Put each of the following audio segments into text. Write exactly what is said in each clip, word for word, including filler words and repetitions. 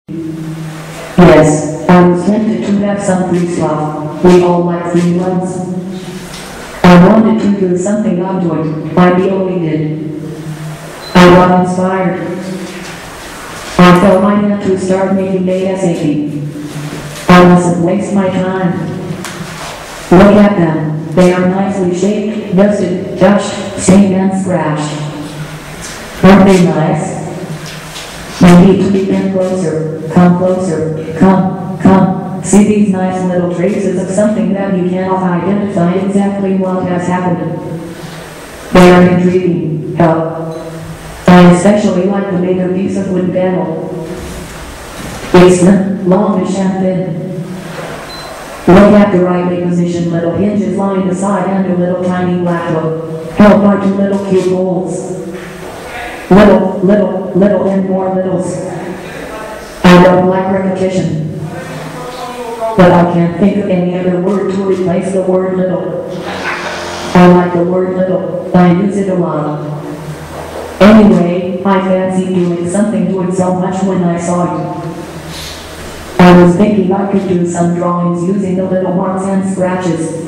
Yes, I was tempted to have some free stuff. We all like free ones. I wanted to do something I'm doing. I really did. I got inspired. I felt I had to start making ASAP. I mustn't waste my time. Look at them. They are nicely shaped, dusted, touched, stained and scratched. Aren't they nice? You need to get closer. Come closer. Come, come. See these nice little traces of something that you cannot identify exactly what has happened. They are intriguing. Help. I especially like the bigger piece of wood panel. It's not longish and thin. Look at the rightly positioned little hinges lying aside and a little tiny black hook, held by two little cute holes. Little, little, little and more littles. I don't like repetition, but I can't think of any other word to replace the word little. I like the word little. I use it a lot. Anyway, I fancied doing something to it so much when I saw it. I was thinking I could do some drawings using the little marks and scratches.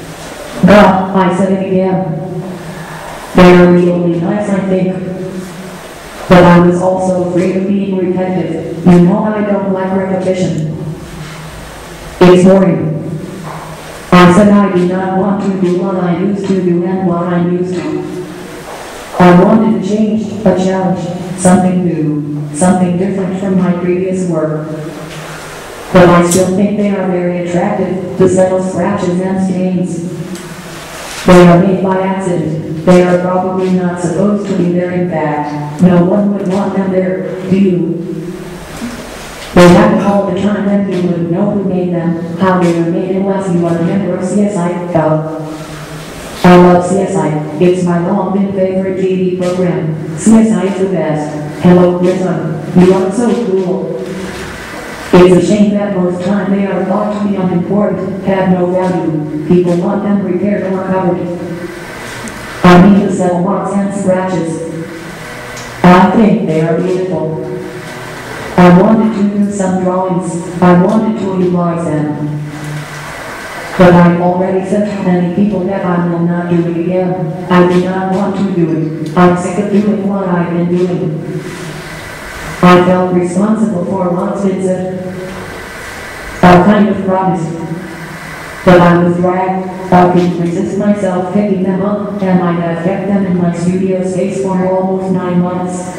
But I said it again. They're really nice, I think. But I was also afraid of being repetitive. You know I don't like repetition. It's boring. I said I did not want to do what I used to do and what I used to. I wanted to change, a challenge, something new, something different from my previous work. But I still think they are very attractive, the subtle scratches and stains. They are made by accident. They are probably not supposed to be there in fact. No one would want them there, do you? They happen all the time and you would know who made them, how they were made unless you are a member of C S I. I love C S I. It's my long-been favorite T V program. C S I is the best. Hello, Grissom. You are so cool. It's a shame that most time they are thought to be unimportant, have no value. People want them repaired or covered. I mean the subtle marks and scratches. I think they are beautiful. I wanted to do some drawings. I wanted to utilize them. But I've already said to many people that I will not do it again. I do not want to do it. I'm sick of doing what I've been doing. I felt responsible for what's been said. I kind of promised. But I was dragged. I couldn't resist myself picking them up, and I have kept them in my studio space for almost nine months.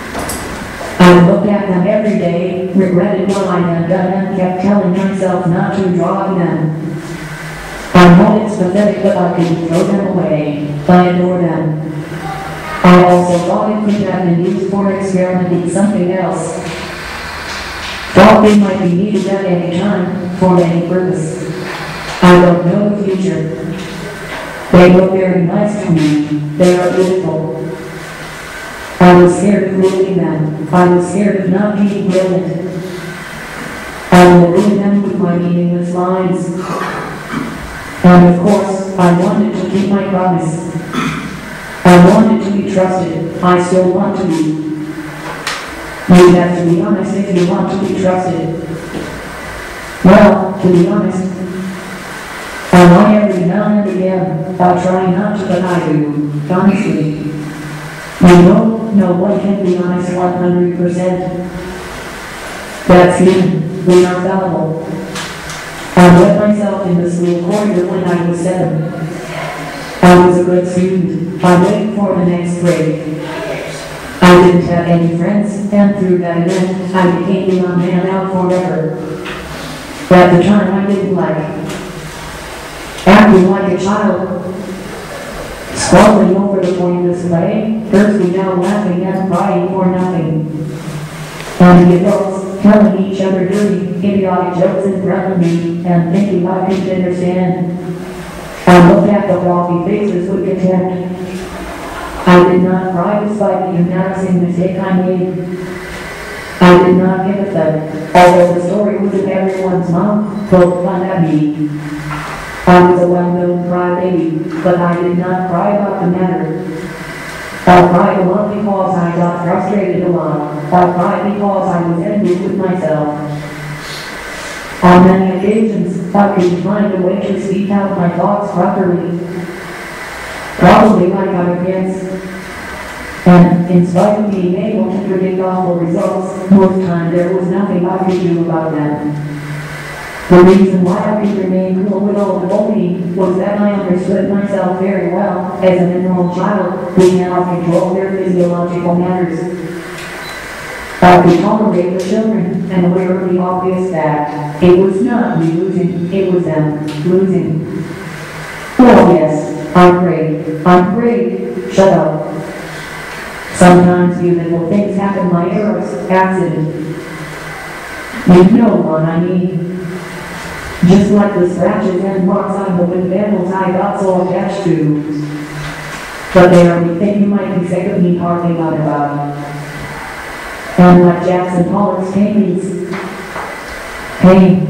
I looked at them every day, regretted what I had done, and kept telling myself not to draw them. I know it's pathetic, but I couldn't throw them away. I adore them. I also thought it could have been used for experimenting something else. Thought they might be needed at any time, for any purpose. I don't know the future. They look very nice to me. They are beautiful. I was scared of ruining them. I was scared of not being brilliant. I will ruin them with my meaningless lines. And of course, I wanted to keep my promise. I wanted to be trusted. I still want to be. You have to be honest if you want to be trusted. Well, to be honest, I lie every now and again. I'll try not to, but I do. Honestly. You know, no one can be honest one hundred percent. That's human. We are fallible. I let myself in the school corridor when I was seven. I was a good student. I waited for the next grade. I didn't have any friends, and through that event, I became the odd man out forever. At the time, I didn't like it. Acting like a child, squabbling over the pointless play, bursting down laughing and crying for nothing. And the adults telling each other dirty, idiotic jokes in front of me, and thinking I couldn't understand. I looked at the frothy faces with contempt. I did not cry despite the embarrassing mistake I made. I did not give a thud, although the story was in everyone's mouth, poked fun at me. I was a well-known crybaby, but I did not cry about the matter. I cried a lot because I got frustrated a lot. I cried because I was angry with myself. On many occasions, I couldn't find a way to speak out my thoughts properly. Probably like other kids. And in spite of being able to predict awful results, most times there was nothing I could do about them. The reason why I could remain cool with all the bullying was that I understood myself very well as an enrolled child who cannot control their physiological matters. I could tolerate the children and aware of the obvious fact. It was not me losing, it was them losing. Oh yes, I'm great, I'm great, shut up. Sometimes beautiful things happen by errors, accident. You know what I mean. Just like the scratches and marks on the wind vandals I got so attached to. But they are the thing you might be sick of me harping on about. And like Jackson Pollock's paintings, pain,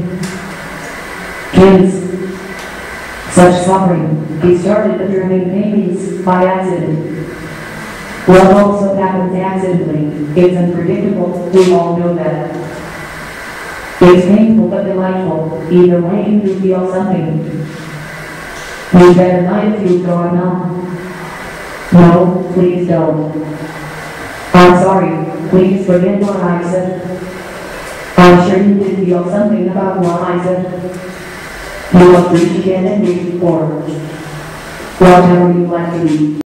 kids, such suffering. He started the German paintings by accident. Love also happens accidentally. It's unpredictable. We all know that. It's painful but delightful. Either way, you do feel something. You better not if you've gone numb. No, please don't. I'm sorry. Please forget what I said. I'm sure you did feel something about what I said. You are free to get angry or whatever you like to be.